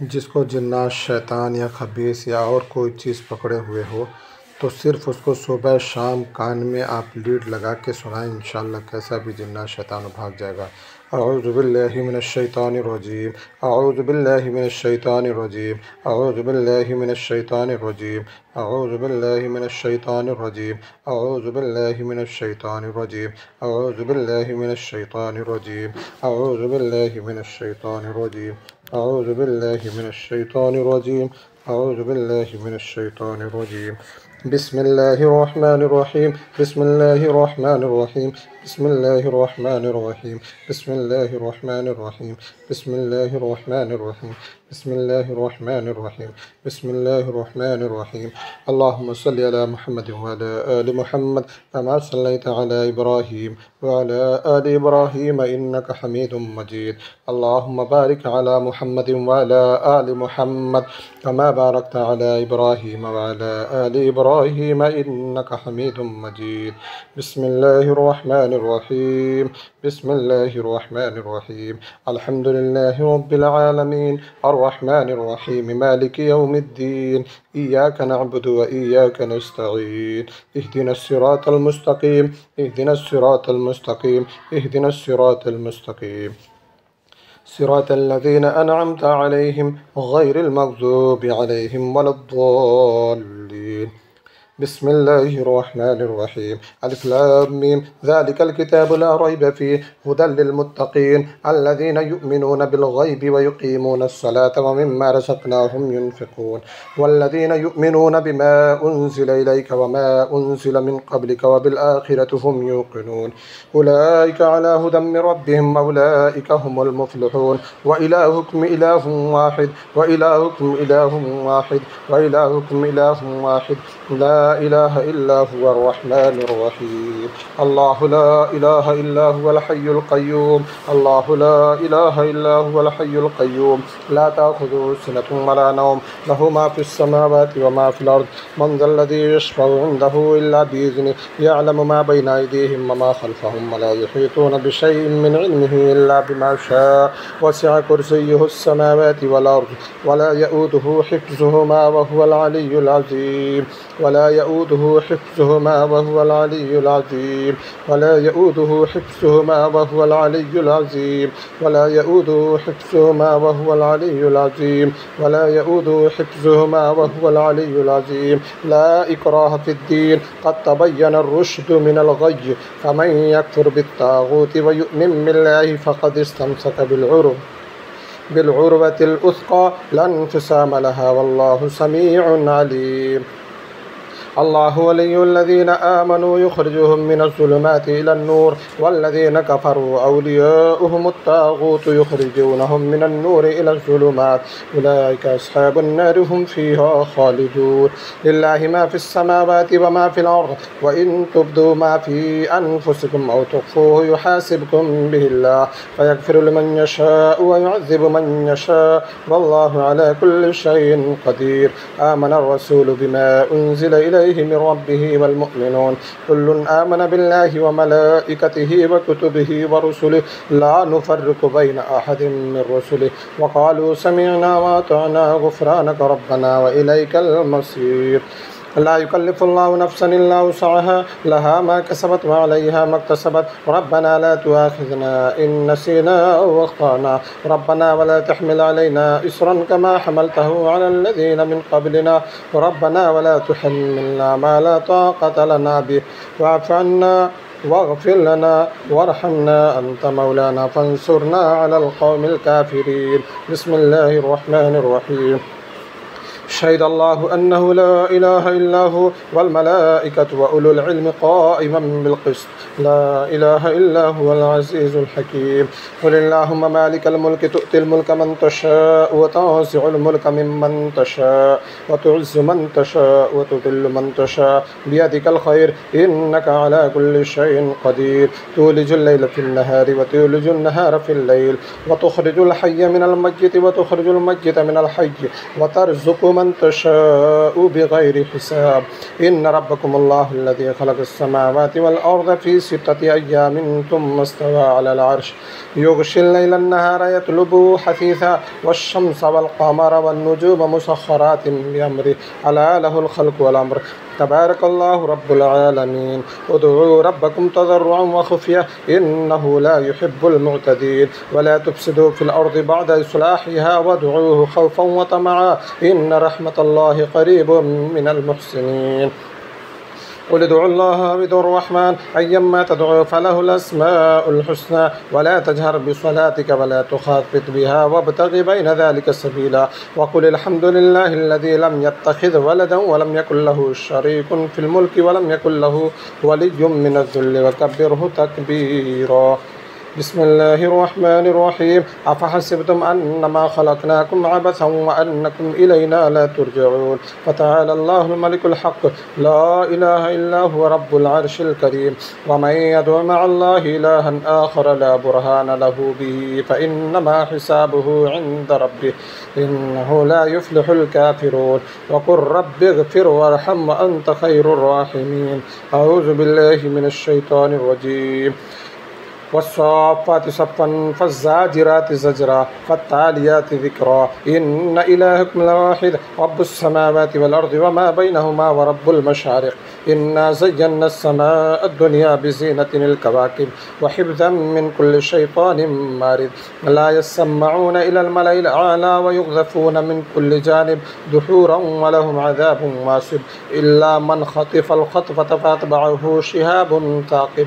जिसको जिन्नात शैतान या खबीस या और कोई चीज़ पकड़े हुए हो तो सिर्फ़ उसको सुबह शाम कान में आप लीड लगा के सुनाएं। इंशाअल्लाह कैसा भी जिन्नात शैतान भाग जाएगा। अऊज़ु बिल्लाहि मिनश शैतानिर रजीम। अऊज़ु बिल्लाहि मिनश शैतानिर रजीम। अऊज़ु बिल्लाहि मिनश शैतानिर रजीम। अऊज़ु बिल्लाहि मिनश शैतानिर रजीम। अऊज़ु बिल्लाहि मिनश शैतानिर रजीम। अऊज़ु बिल्लाहि मिनश शैतानिर रजीम। अऊज़ु बिल्लाहि मिनश शैतानिर रजीम। अऊज़ु बिल्लाहि मिनश शैतानिर रजीम। अऊज़ु बिल्लाहि मिनश शैतानिर रजीम। बिस्मिल्लाहिर रहमानिर रहीम। बिस्मिल्लाहिर रहमानिर रहीम। बिस्मिल्लाहिर रहमानिर रहीम। बिस्मिल्लाहिर रहमानिर रहीम। बिस्मिल्लाहिर रहमानिर रहीम। बिस्मिल्लाहिर रहमानिर रहीम। बिस्मिल्लाहिर रहमानिर रहीम। अल्लाहुम्मा सल्लि अला मुहम्मद व अला आलि मुहम्मद कमा सल्लैता अला इब्राहीम व अला आलि इब्राहीम इन्नका हमीदुम मजीद। अल्लाहुम्मा बारिक अला मुहम्मद व अला आलि मुहम्मद कमा बारकता अला इब्राहीम व अला आलि इब्राहीम इन्नका हमीदुम मजीद। बिस्मिल्लाहिर रहमानिर रहीम। बिस्मिल्लाहिर रहमानिर रहीम। अल्हम्दुलिल्लाहि रब्बिल आलमीन अर्रहमानिर रहीम मालिकि यौमिद्दीन इय्याका नअबुदु व इय्याका नस्तईन इहदिनस सिरातल मुस्तकीम इहदिनस सिरातल मुस्तकीम इहदिनस सिरातल मुस्तकीम सिरातल लज़ीना अनअमता अलैहिम गैरिल मग़ज़ूबि अलैहिम वलद्दाल्लीन। बिस्मिल्लाहिर रहमानिर रहीम। अलिफ लाम मीम ज़ालिकल किताबु ला रैब फ़ीहि हुदल लिल मुत्तक़ीन अल्लज़ीना युमिनूना बिल गैबि व युक़ीमूनस सलाता व मिम्मा रज़क़नाहुम युनफ़िक़ून वल्लज़ीना युमिनूना बिमा उन्ज़िला इलैका व मा उन्ज़िला मिन क़ब्लिका व बिल आख़िरति हुम यूक़िनून उलाइका अला हुदम मिन रब्बिहिम व उलाइका हुमुल मुफ़्लिहून व इलाहुकुम इलाहुन वाहिद व इलाहुकुम इलाहुन वाहिद व इलाहुकुम इलाहुन वाहिद ला इलाहा इल्ला हुवर रहमानिर रहीम। अल्लाहु ला इलाहा इल्ला हुवल हय्युल क़य्यूम। अल्लाहु ला इलाहा इल्ला हुवल हय्युल क़य्यूम ला ताख़ुज़ुहु सिनतुन व ला नौम लहु मा फ़िस समावाति व मा फ़िल अर्ज़ मन ज़ल्लज़ी यशफ़अु इंदहु इल्ला बिइज़्निहि यअलमु मा बैना अयदीहिम व मा ख़ल्फ़हुम व ला युहीतूना बिशैइन मिन इल्मिहि इल्ला बिमा शाअ वसिअ कुर्सियुहुस समावाति वल अर्ज़ व ला यऊदुहु हिफ़्ज़ुहुमा व हुवल अलिय्युल अज़ीम। वला यऊदुहु हिफ़्ज़ुहुमा व हुवल अलिय्युल अज़ीम। वला यऊदुहु हिफ़्ज़ुहुमा व हुवल अलिय्युल अज़ीम। वला यऊदुहु हिफ़्ज़ुहुमा व हुवल अलिय्युल अज़ीम। वला यऊदुहु हिफ़्ज़ुहुमा व हुवल अलिय्युल अज़ीम। ला इक्राह फ़िद्दीन क़द तबय्यन अर्रुश्दु मिनल ग़य्य फ़मन यकफ़ुर बित्ताग़ूति व यु'मिन बिल्लाहि फ़क़द इस्तमसक बिलउर्वतिल वुस्क़ा ला इंफ़िसाम लहा वल्लाहु समीउन अलीम। अल्लाहु वलियुल्लज़ीना आमनू युख़रिजुहुम मिनज़्ज़ुलुमाति इलन्नूर वल्लज़ीना कफ़रू अवलियाउहुमुत ताग़ूतु युख़रिजूनहुम मिनन्नूरि इलज़्ज़ुलुमात उलाइका अस्हाबुन्नारि हुम फ़ीहा ख़ालिदून। लिल्लाहि मा फ़िस समावाति व मा फ़िल अर्ज़ व इन तुब्दू मा फ़ी अनफ़ुसिकुम औ तुख़्फ़ूहु युहासिबकुम बिहिल्लाह फ़यग़फ़िरु लिमन यशाअु व युअज़्ज़िबु मन यशाअ वल्लाहु अला कुल्लि शैइन क़दीर। आमनर रसूलु बिमा उन्ज़िला इलैहि मिन रब्बिहि वल मुअ्मिनून कुल्लुन आमन बिल्लाहि व मलाइकतिहि व कुतुबिहि व रुसुलिहि ला नुफ़र्रिक़ु बैन अहदिन मिन रुसुलिहि व क़ालू समिअना व अतअना गुफ़्रानक रब्बना व इलैकल मसीर। ला युकल्लिफ़ुल्लाहु नफ़्सन इल्ला वुसअहा लहा मा कसबत व अलैहा मा इक्तसबत रब्बना ला तुआख़िज़ना इन नसीना अव अख़्ताअना रब्बना व ला तहमिल अलैना इसरन कमा हमलतहु अलल लज़ीना मिन क़ब्लिना रब्बना व ला तुहम्मिलना मा ला ताक़त लना बिहि वअफ़ु अन्ना वग़फ़िर लना वरहमना अंत मौलाना फ़ंसुरना अलल क़ौमिल काफ़िरीन। बिस्मिल्लाहिर रहमानिर रहीम। शहिदल्लाहु अन्नहु ला इलाहा इल्ला हु वल मलाइकतु व उलुल इल्मि क़ाइमन बिल क़िस्त ला इलाहा इल्ला हुवल अज़ीज़ुल हकीम। क़ुलिल्लाहुम्मा मालिकल मुल्कि तु'तिल मुल्का मन तशाअ व तंज़िउल मुल्का मिम्मन तशाअ व तु'इज़्ज़ु मन तशाअ व तुज़िल्लु मन तशाअ बियदिकल ख़ैर इन्नका अला कुल्लि शैइन क़दीर। तूलिजुल लैला फ़िन नहारि व तूलिजुन नहारा फ़िल लैल व तुख़रिजुल हय्य मिनल मय्यिति व तुख़रिजुल मय्यिता मिनल हय्य व तर्ज़ुक़ु मन من تشاء بغير حساب إن ربكم الله الذي خلق السماوات والأرض في 6 أيام ثم استوى على العرش يغشي الليل النهار يطلبه حثيثا والشمس والقمر والنجوم مسخرات بأمره ألا له الخلق والأمر تبارك الله رب العالمين ادعوا ربكم تضرعا وخفية إنه لا يحب المعتدين ولا تفسدوا في الأرض بعد إصلاحها وادعوه خوفا وطمعا إن رحمة الله قريب من المحسنين قل ادعوا الله أو ادعوا الرحمن أيما تدعوا فله الأسماء الحسنى ولا تجهر بصلاتك ولا تخافت بها وابتغ بين ذلك سبيلا وقل الحمد لله الذي لم يتخذ ولدا ولم يكن له شريك في الملك ولم يكن له ولي من الذل وكبره تكبيرا بسم الله الرحمن الرحيم أفحسبتم أنما خلقناكم عبثا وأنكم إلينا لا ترجعون فتعالى الله الملك الحق لا إله إلا هو رب العرش الكريم ومن يدع مع الله إلها آخر لا برهان له به فإنما حسابه عند ربه إنه لا يفلح الكافرون وقل رب اغفر وارحم وأنت خير الراحمين أعوذ بالله من الشيطان الرجيم والصافات صفا فالزاجرات زجرا فالتاليات ذكرا إن إلهكم لواحد رب السماوات والأرض وما بينهما ورب المشارق إنا زينا السماء الدنيا بزينة الكواكب وحفظا من كل شيطان مارد لا يسمعون إلى الملأ الأعلى ويقذفون من كل جانب دحورا ولهم عذاب واصب إلا من خطف الخطفة فأتبعه شهاب ثاقب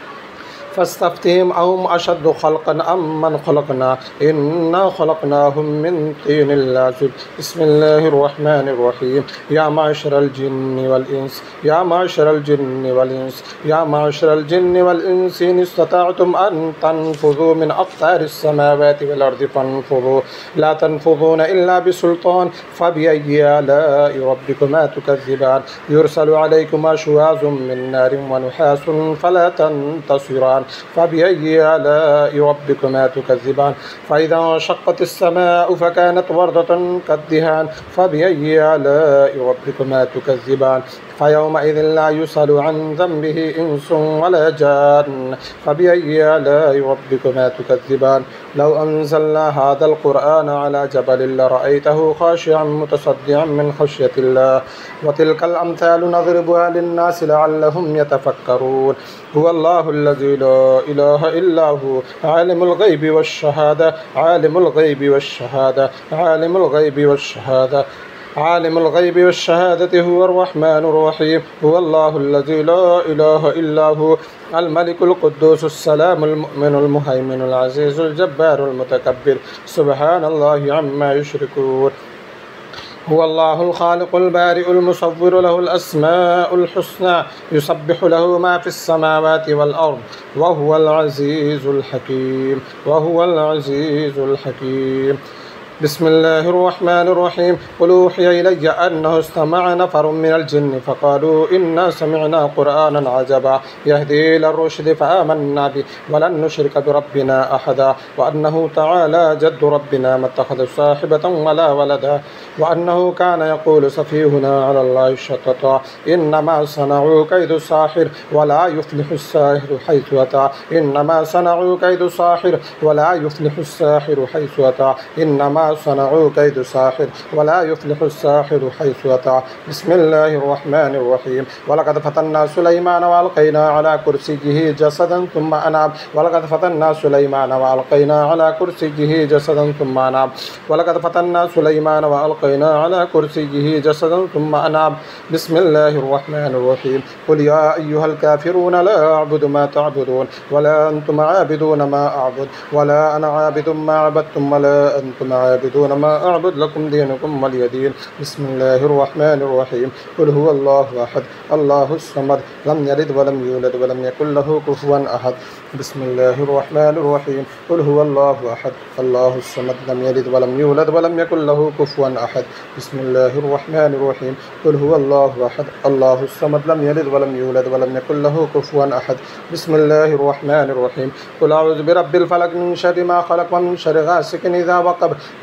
فاستفتهم أهم أشد خلقا أم من خلقنا إنا خلقناهم من طين لازب بسم الله الرحمن الرحيم يا معشر الجن والإنس يا معشر الجن والإنس يا معشر الجن والإنس إن استطعتم أن تنفذوا من أقطار السماوات والأرض فانفذوا لا تنفذون إلا بسلطان فبأي آلاء ربكما تكذبان يرسل عليكما شواظ من نار ونحاس فلا تنتصران فبأي آلاء ربكما تكذبان فإذا انشقت السماء فكانت وردة كالدهان فبأي آلاء ربكما تكذبان فيومئذ لا يسأل عن ذنبه إنس ولا جان فبأي آلاء ربكما تكذبان لو أنزلنا هذا القرآن على جبل لرأيته خاشعا متصدعا من خشية الله وتلك الأمثال نضربها للناس لعلهم يتفكرون هو الله الذي لا إله إلا هو عالم الغيب والشهادة عالم الغيب والشهادة عالم الغيب والشهادة عالم الغيب والشهادة هو الرحمن الرحيم هو الله الذي لا إله إلا هو الملك القدوس السلام المؤمن المهيمن العزيز الجبار المتكبر سبحان الله عما يشركون هو الله الخالق البارئ المصور له الأسماء الحسنى يسبح له ما في السماوات والأرض وهو العزيز الحكيم وهو العزيز الحكيم بسم الله الرحمن الرحيم قل أوحي إلي أنه استمع نفر من الجن فقالوا إنا سمعنا قرآنا عجبا يهدي إلى الرشد فآمنا به ولن نشرك بربنا أحدا وأنه تعالى جد ربنا ما اتخذ صاحبة ولا ولدا وأنه كان يقول سفيهنا على الله شططا إنما صنعوا كيد ساحر ولا يفلح الساحر حيث أتى إنما صنعوا كيد ساحر ولا يفلح الساحر حيث أتى إنما صنعوا كيد ساحر ولا يفلح الساحر حيث أتى بسم الله الرحمن الرحيم ولقد فتنا سليمان وألقينا على كرسيه جسدا ثم أناب ولقد فتنا سليمان وألقينا على كرسيه جسدا ثم أناب ولقد فتنا سليمان وألقينا على كرسيه جسدا ثم أناب بسم الله الرحمن الرحيم قل يا أيها الكافرون لا أعبد ما تعبدون ولا أنتم عابدون ما أعبد ولا أنا عابد ما عبدتم ولا أنتم عابدون ما أعبد لكم دينكم ولي دين بسم الله الرحمن الرحيم قل هو الله أحد الله الصمد لم يلد ولم يولد ولم يكن له كفوا أحد بسم الله الرحمن الرحيم قل هو الله أحد الله الصمد لم يلد ولم يولد ولم يكن له كفوا أحد بسم الله الرحمن الرحيم قل هو الله أحد الله الصمد لم يلد ولم يولد ولم يكن له كفوا أحد بسم الله الرحمن الرحيم قل أعوذ برب الفلق من شر ما خلق ومن شر غاسق إذا وقب